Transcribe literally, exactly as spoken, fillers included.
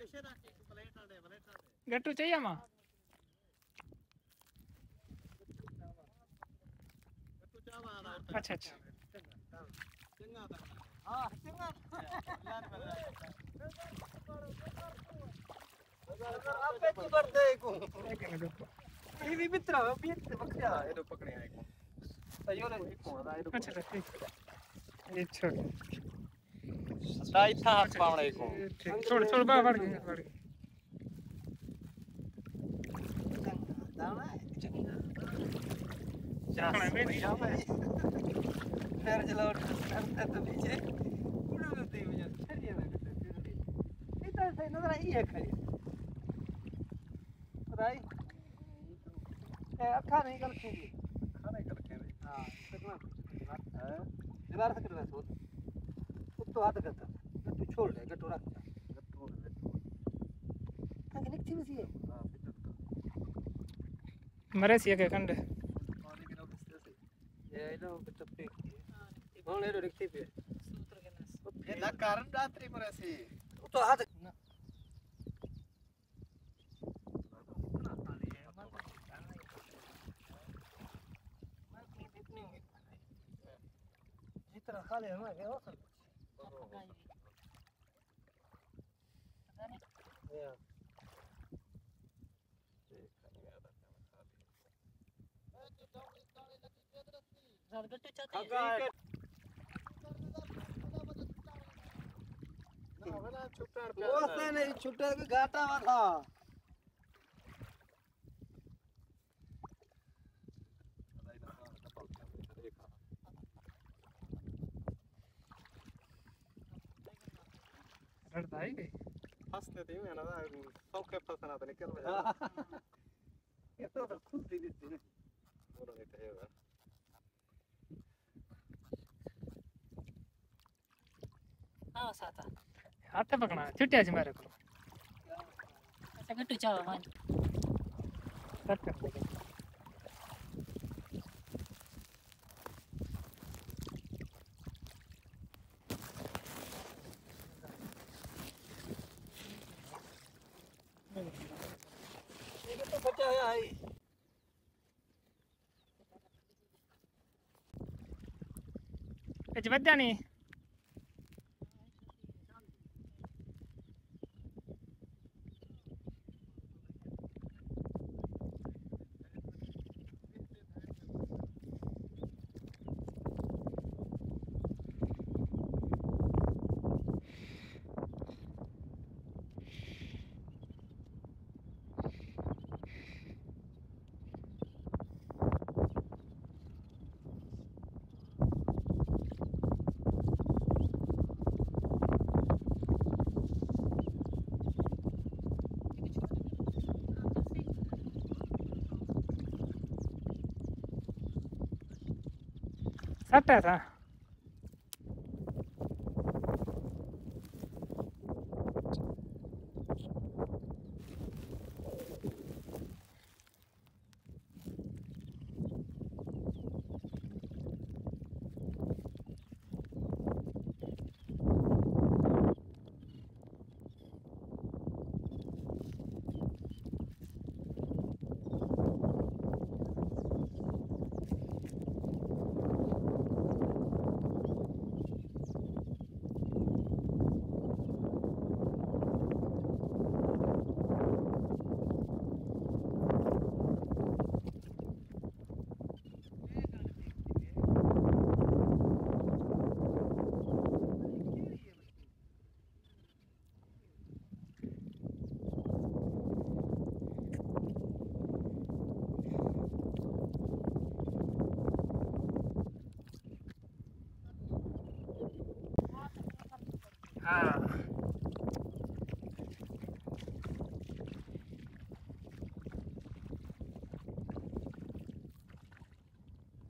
गट्टू चाहिए माँ अच्छा अच्छा हाँ चंगा आप पे बढ़ते को ये भी मित्र भी पकड़ा ये तो पकड़े हैं को यो ने को अच्छा अच्छा ठीक ये छोड़ दाई था हाथ पावड़े को छोड़ छोड़ बा बढ़ गए बढ़ गए दाना चंगा जा पैर चलाओ करते तो नीचे उड़ उड़ते हो जाते छड़िए ना करते फिर इतना सही नजर आई है खड़ी राई ए अखा नहीं कल खेली अखा नहीं कल खेली हां कितना है दीवार से करना सो तो हाथ करता तू छोड़ दे गट्टू रख गट्टू आगे निकची में सी है हां मरे सी के कंडे पानी के ना बसते से ये इधर टप्पे कौन है रिक्ति पे सूत्र के नास ये ना कारण रात्रि पर ऐसी तो हाथ ना जितना खाली है ना ये हो सकता है या गट्टू चाहते हैं वो नहीं छुट्टा के घाटा वाला रड़ता है गई फंसते थे मैं ना सौ के फंसना तो निकल गया ये तो खुद दी दी ना वो नहीं थे यार हाँ साता हाथ पकड़ना छुट्टिया जी मेरे को अच्छा गट्टू चावा मान कट कर दे ये तो बचा है आई एच बद्या नहीं सट्टा था हाँ